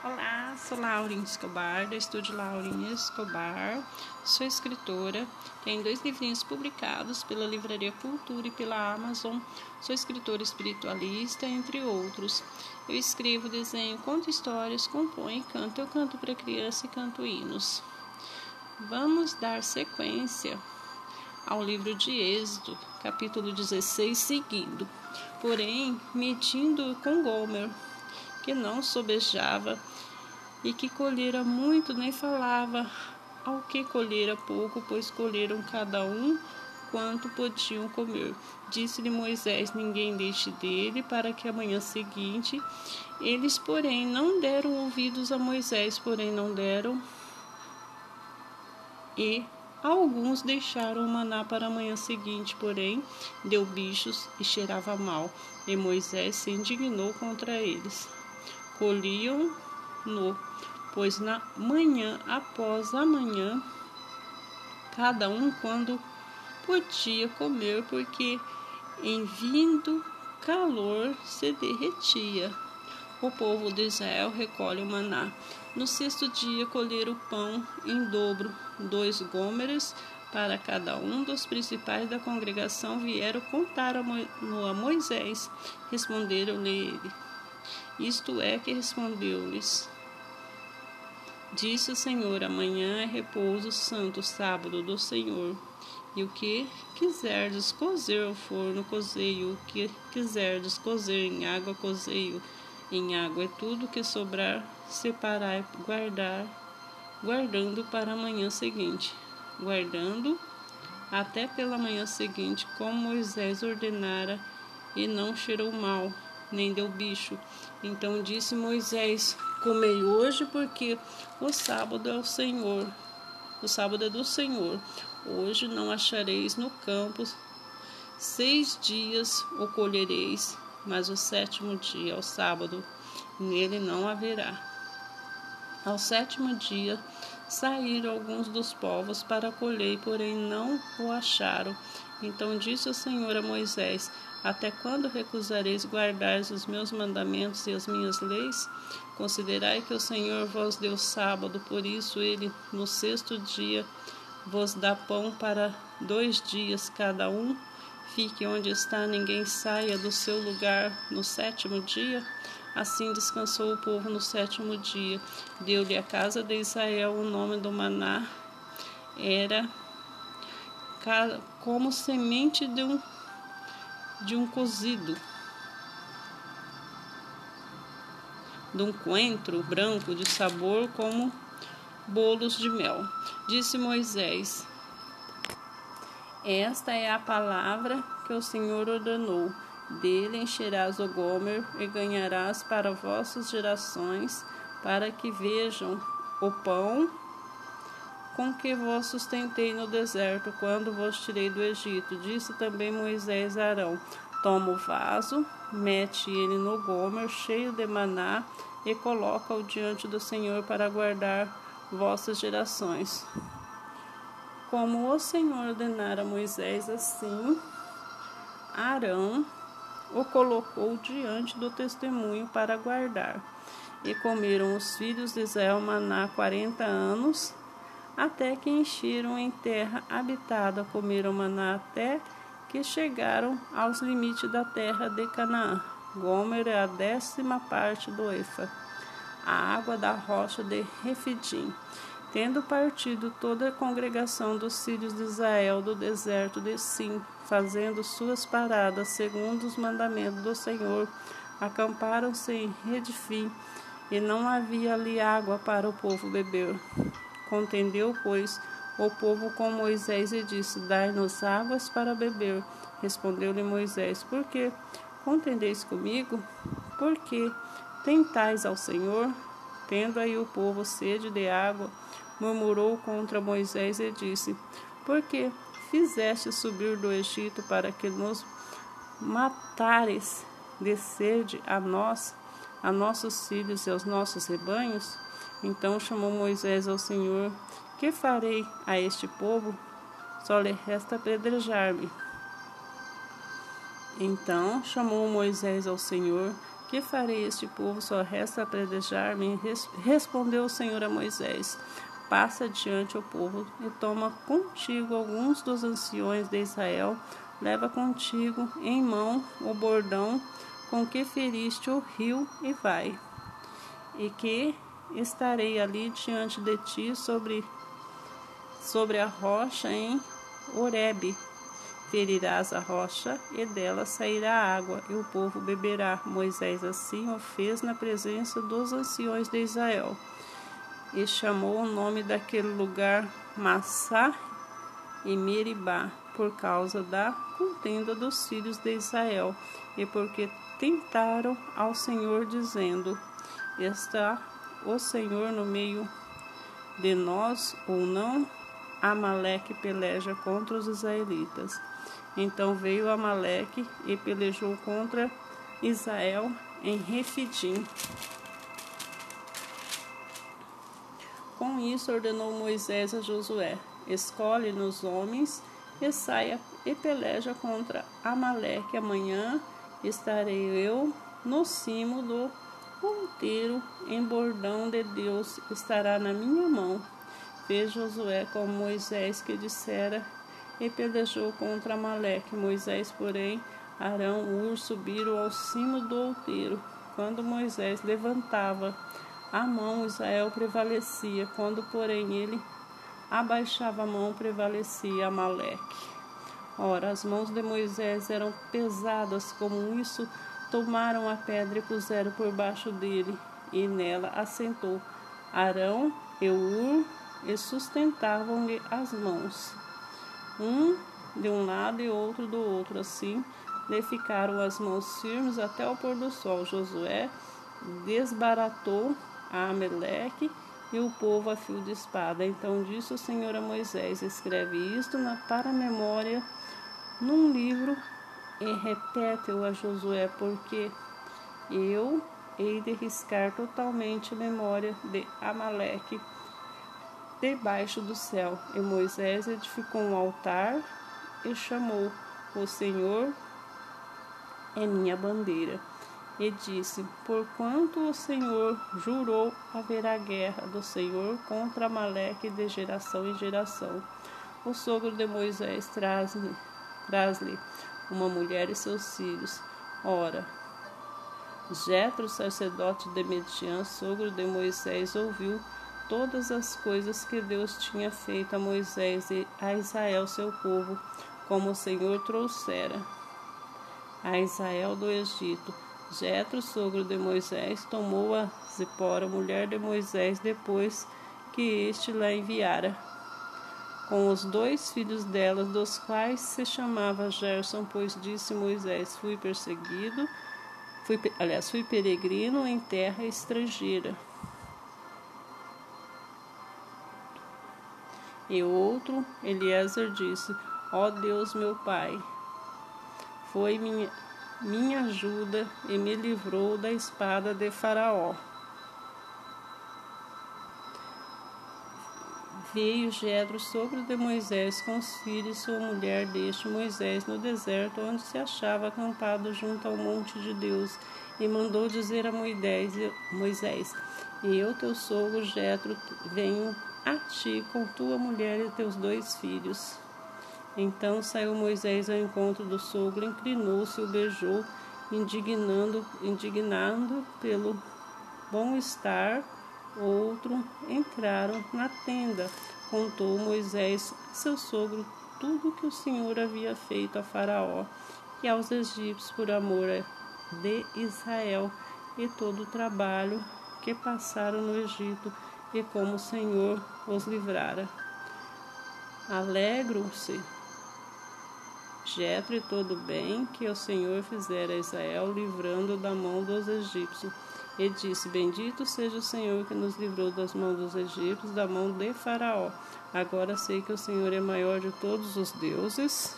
Olá, sou Laurinha Escobar, do Estúdio Laurinha Escobar. Sou escritora, tenho 2 livrinhos publicados pela Livraria Cultura e pela Amazon. Sou escritora espiritualista, entre outros. Eu escrevo, desenho, conto histórias, componho e canto. Eu canto para criança e canto hinos. Vamos dar sequência ao livro de Êxodo, capítulo 16, seguindo. Porém, medindo com Gomer, que não sobejava e que colhera muito, nem falava ao que colhera pouco, pois colheram cada um quanto podiam comer. Disse-lhe Moisés: ninguém deixe dele, para que amanhã seguinte. Eles, porém, não deram ouvidos a Moisés, porém não deram, e alguns deixaram o maná para a manhã seguinte, porém deu bichos e cheirava mal. E Moisés se indignou contra eles. Colhiam-no, pois na manhã após a manhã, cada um quando podia comer, porque em vindo calor se derretia. O povo de Israel recolhe o maná. No 6º dia colheram o pão em dobro, 2 gômeres para cada um dos principais da congregação. Vieram contar a Moisés. Responderam-lhe ele. Isto é que respondeu-lhes: disse o Senhor: amanhã é repouso santo, sábado do Senhor. E o que quiserdes cozer ao forno, cozei-o. O que quiserdes cozer em água, cozei-o em água. E tudo que sobrar, separai, guardando para a manhã seguinte. Guardando até pela manhã seguinte, como Moisés ordenara, e não cheirou mal, nem deu bicho. Então disse Moisés: comei hoje, porque o sábado é o Senhor. O sábado é do Senhor. Hoje não achareis no campo, 6 dias o colhereis, mas o 7º dia, ao sábado, nele não haverá. Ao 7º dia saíram alguns dos povos para colher, porém não o acharam. Então disse o Senhor a Moisés: até quando recusareis guardar os meus mandamentos e as minhas leis? Considerai que o Senhor vos deu sábado, por isso ele no 6º dia vos dá pão para 2 dias cada um. Fique onde está, ninguém saia do seu lugar no 7º dia. Assim descansou o povo no 7º dia. Deu-lhe a casa de Israel o nome do maná. Era como semente de um cozido, de um coentro branco de sabor como bolos de mel. Disse Moisés: esta é a palavra que o Senhor ordenou. Dele encherás o Gomer e ganharás para vossas gerações, para que vejam o pão com que vos sustentei no deserto, quando vos tirei do Egito. Disse também Moisés a Arão: toma o vaso, mete ele no Gomer, cheio de maná, e coloca-o diante do Senhor para guardar vossas gerações. Como o Senhor ordenara a Moisés, assim Arão o colocou diante do testemunho para guardar. E comeram os filhos de Israel maná 40 anos, até que encheram em terra habitada. Comeram maná até que chegaram aos limites da terra de Canaã. Gomer é a 10ª parte do efa, a água da rocha de Refidim. Tendo partido toda a congregação dos filhos de Israel do deserto de Sim, fazendo suas paradas segundo os mandamentos do Senhor, acamparam-se em Redifim, e não havia ali água para o povo beber. Contendeu, pois, o povo com Moisés e disse: dai-nos águas para beber. Respondeu-lhe Moisés: por que contendeis comigo? Por que tentais ao Senhor? Tendo aí o povo sede de água, murmurou contra Moisés e disse: por que fizeste subir do Egito para que nos matares de sede a nós, a nossos filhos e aos nossos rebanhos? Então chamou Moisés ao Senhor: que farei a este povo? Só lhe resta apedrejar-me. Então chamou Moisés ao Senhor: Que farei este povo? Só resta apedrejar-me. Respondeu o Senhor a Moisés: Passa diante o povo e toma contigo alguns dos anciões de Israel. Leva contigo em mão o bordão com que feriste o rio e vai. E que estarei ali diante de ti sobre a rocha em Horebe. Ferirás a rocha, e dela sairá água, e o povo beberá. Moisés assim o fez na presença dos anciões de Israel. E chamou o nome daquele lugar Massá e Meribá, por causa da contenda dos filhos de Israel, e porque tentaram ao Senhor, dizendo: Está o Senhor no meio de nós ou não? Amaleque peleja contra os israelitas. Então veio Amaleque e pelejou contra Israel em Refidim. Com isso ordenou Moisés a Josué: Escolhe-nos homens e saia e peleja contra Amaleque. Amanhã estarei eu no cimo do ponteiro, em bordão de Deus estará na minha mão. Fez Josué como Moisés que dissera, e pelejou contra Amaleque. Moisés, porém, Arão, Hur subiram ao cimo do outeiro. Quando Moisés levantava a mão, Israel prevalecia. Quando, porém, ele abaixava a mão, prevalecia Amaleque. Ora, as mãos de Moisés eram pesadas, como isso, tomaram a pedra e puseram por baixo dele, e nela assentou Arão e Hur, e sustentavam-lhe as mãos, um de um lado e outro do outro. Assim lhe ficaram as mãos firmes até o pôr do sol. Josué desbaratou a Amaleque e o povo a fio de espada. Então disse o Senhor a Moisés: Escreve isto para a memória num livro e repete-o a Josué, porque eu hei de riscar totalmente a memória de Amaleque debaixo do céu. E Moisés edificou um altar e chamou: O Senhor é minha bandeira. E disse: Porquanto o Senhor jurou, haverá guerra do Senhor contra Amaleque de geração em geração. O sogro de Moisés traz-lhe uma mulher e seus filhos. Ora, Jetro, sacerdote de Midian, sogro de Moisés, ouviu todas as coisas que Deus tinha feito a Moisés e a Israel, seu povo, como o Senhor trouxera a Israel do Egito. Jetro, sogro de Moisés, tomou a Zipora, mulher de Moisés, depois que este la enviara, com os 2 filhos dela, dos quais se chamava Gerson, pois disse Moisés: Fui peregrino em terra estrangeira. E outro, Eliezer, disse: Ó Deus, meu pai, foi minha ajuda e me livrou da espada de Faraó. Veio Jetro, sogro de Moisés, com os filhos e sua mulher deste Moisés no deserto, onde se achava acampado junto ao monte de Deus, e mandou dizer a Moisés: Eu, teu sogro Jetro, venho a ti com tua mulher e teus 2 filhos. Então saiu Moisés ao encontro do sogro, inclinou-se e o beijou, indignando pelo bom-estar. Outro entraram na tenda. Contou Moisés a seu sogro tudo o que o Senhor havia feito a Faraó e aos egípcios por amor de Israel, e todo o trabalho que passaram no Egito, e como o Senhor os livrara. Alegram-se Jetro e todo o bem que o Senhor fizera a Israel, livrando da mão dos egípcios. E disse: Bendito seja o Senhor que nos livrou das mãos dos egípcios, da mão de Faraó. Agora sei que o Senhor é maior de todos os deuses,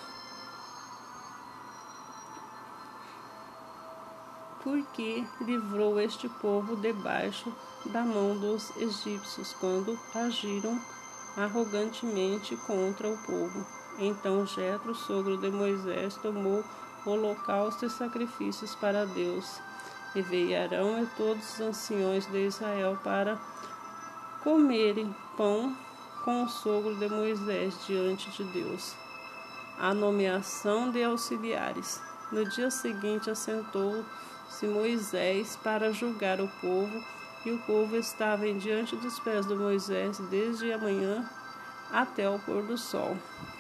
porque livrou este povo debaixo da mão dos egípcios, quando agiram arrogantemente contra o povo. Então Jetro, sogro de Moisés, tomou holocausto e sacrifícios para Deus, E veio Arão e todos os anciões de Israel para comerem pão com o sogro de Moisés diante de Deus. A nomeação de auxiliares. No dia seguinte assentou-se Moisés para julgar o povo, e o povo estava diante dos pés de Moisés desde a manhã até o pôr do sol.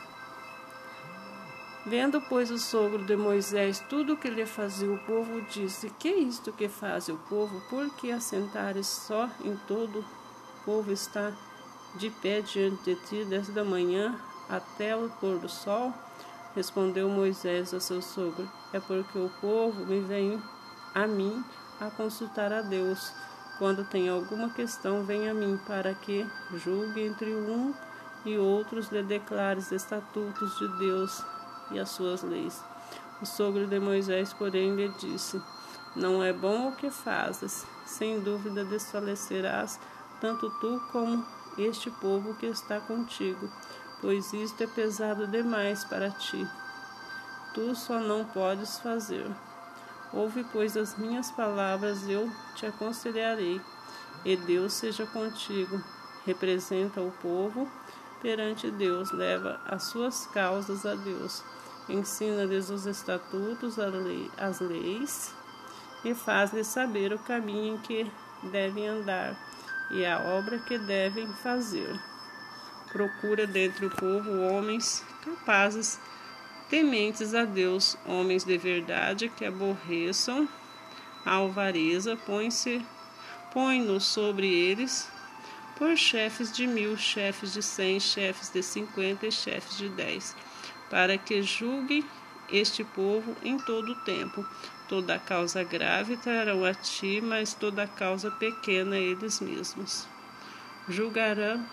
Vendo, pois, o sogro de Moisés tudo o que lhe fazia o povo, disse: Que é isto que faz o povo? Por que assentares só em todo o povo está de pé diante de ti desde a manhã até o pôr do sol? Respondeu Moisés a seu sogro: É porque o povo me vem a mim a consultar a Deus. Quando tem alguma questão, vem a mim, para que julgue entre um e outros, lhe declare os estatutos de Deus e as suas leis. O sogro de Moisés, porém, lhe disse: Não é bom o que fazes. Sem dúvida desfalecerás, tanto tu como este povo que está contigo, pois isto é pesado demais para ti. Tu só não podes fazer. Ouve, pois, as minhas palavras, eu te aconselharei, e Deus seja contigo. Representa o povo perante Deus, leva as suas causas a Deus, ensina-lhes os estatutos, as leis, e faz-lhes saber o caminho em que devem andar e a obra que devem fazer. Procura dentre o povo homens capazes, tementes a Deus, homens de verdade que aborreçam a avareza, põe-nos sobre eles por chefes de 1000, chefes de 100, chefes de 50 e chefes de 10, para que julguem este povo em todo o tempo. Toda causa grave trarão a ti, mas toda causa pequena a eles mesmos. Julgarão,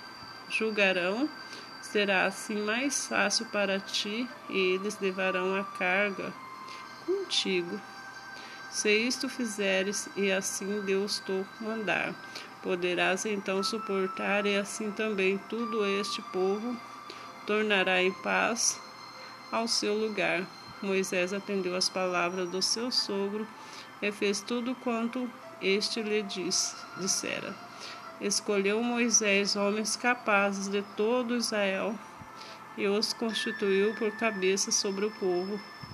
será assim mais fácil para ti, e eles levarão a carga contigo. Se isto fizeres, e assim Deus te mandar, poderás então suportar, e assim também todo este povo tornará em paz ao seu lugar. Moisés atendeu às palavras do seu sogro e fez tudo quanto este lhe dissera. Escolheu Moisés homens capazes de todo Israel e os constituiu por cabeça sobre o povo,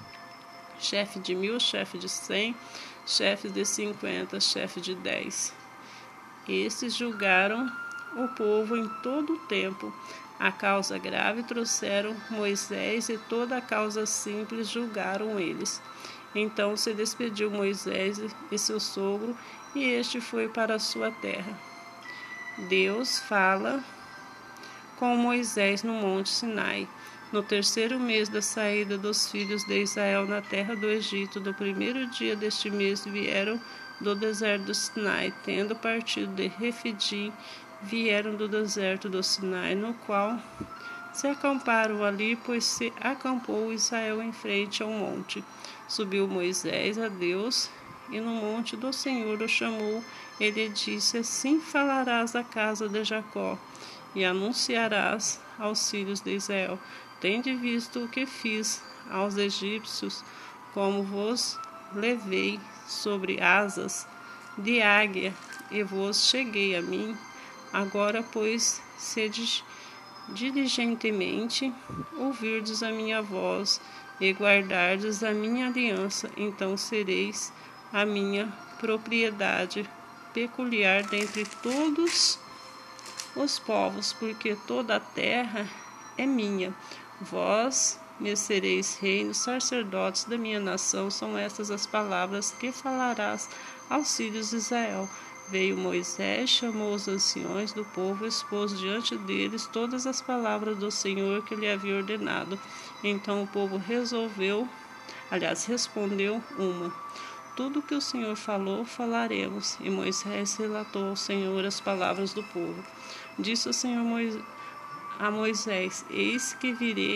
chefe de 1000, chefe de 100, chefe de 50, chefe de 10. Estes julgaram o povo em todo o tempo. A causa grave trouxeram Moisés, e toda a causa simples julgaram eles. Então se despediu Moisés e seu sogro, e este foi para a sua terra. Deus fala com Moisés no monte Sinai. No 3º mês da saída dos filhos de Israel na terra do Egito, no 1º dia deste mês, vieram do deserto do Sinai, tendo partido de Refidim, vieram do deserto do Sinai, no qual se acamparam ali, pois se acampou Israel em frente ao monte. Subiu Moisés a Deus, e no monte do Senhor o chamou. Ele disse: Assim falarás à casa de Jacó, e anunciarás aos filhos de Israel: Tende visto o que fiz aos egípcios, como vos levei sobre asas de águia, e vos cheguei a mim. Agora, pois, sede diligentemente, ouvirdes a minha voz, e guardardes a minha aliança, então sereis a minha propriedade peculiar dentre todos os povos, porque toda a terra é minha. Vós me sereis reinos, sacerdotes da minha nação. São estas as palavras que falarás aos filhos de Israel. Veio Moisés, chamou os anciões do povo, expôs diante deles todas as palavras do Senhor que lhe havia ordenado. Então o povo respondeu uma: Tudo que o Senhor falou, falaremos. E Moisés relatou ao Senhor as palavras do povo. Disse o Senhor a Moisés: Eis que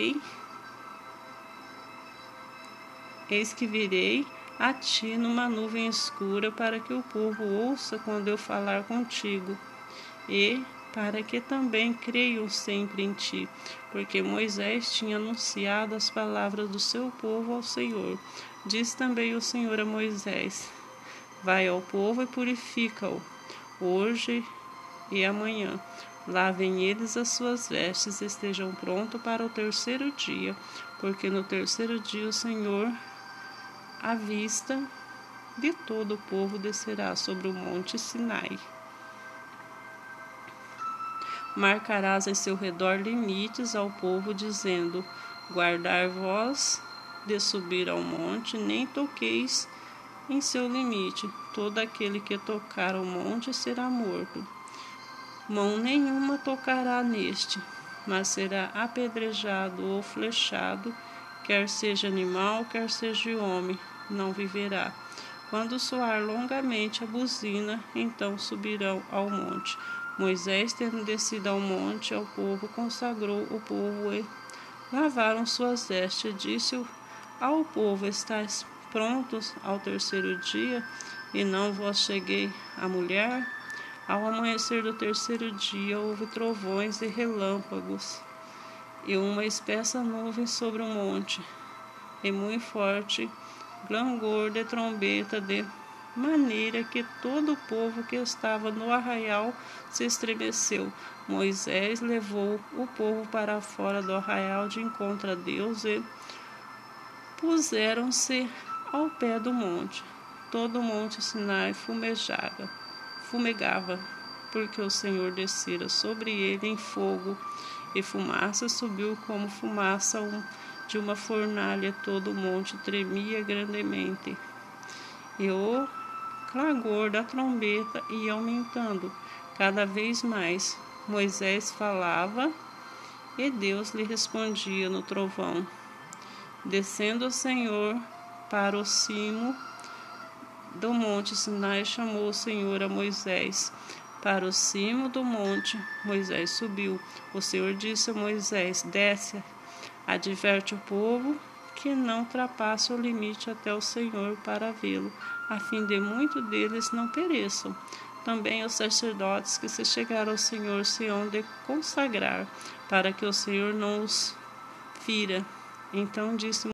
virei a ti numa nuvem escura, para que o povo ouça quando eu falar contigo, e para que também creiam sempre em ti, porque Moisés tinha anunciado as palavras do seu povo ao Senhor. Disse também o Senhor a Moisés: Vai ao povo e purifica-o, hoje e amanhã. Lavem eles as suas vestes e estejam prontos para o terceiro dia, porque no terceiro dia o Senhor, à vista de todo o povo, descerá sobre o monte Sinai. Marcarás em seu redor limites ao povo, dizendo: guardai-vos de subir ao monte, nem toqueis em seu limite. Todo aquele que tocar o monte será morto. Mão nenhuma tocará neste, mas será apedrejado ou flechado, quer seja animal, quer seja homem, não viverá. Quando soar longamente a buzina, então subirão ao monte. Moisés, tendo descido ao monte ao povo, consagrou o povo e lavaram suas vestes. Disse ao povo: estáis prontos ao terceiro dia, e não vos cheguei a mulher? Ao amanhecer do terceiro dia houve trovões e relâmpagos, e uma espessa nuvem sobre o monte, e muito forte clangor de trombeta, de maneira que todo o povo que estava no arraial se estremeceu. Moisés levou o povo para fora do arraial de encontro a Deus e puseram-se ao pé do monte. Todo o monte Sinai fumegava, porque o Senhor descera sobre ele em fogo, e fumaça subiu como fumaça de uma fornalha. Todo o monte tremia grandemente, e o clangor da trombeta ia aumentando cada vez mais. Moisés falava, e Deus lhe respondia no trovão. Descendo o Senhor para o cimo do monte Sinai, chamou o Senhor a Moisés. Para o cimo do monte, Moisés subiu. O Senhor disse a Moisés: desce, adverte o povo que não ultrapasse o limite até o Senhor para vê-lo, a fim de muitos deles não pereçam. Também os sacerdotes que se chegaram ao Senhor se hão de consagrar, para que o Senhor não os fira. Então disse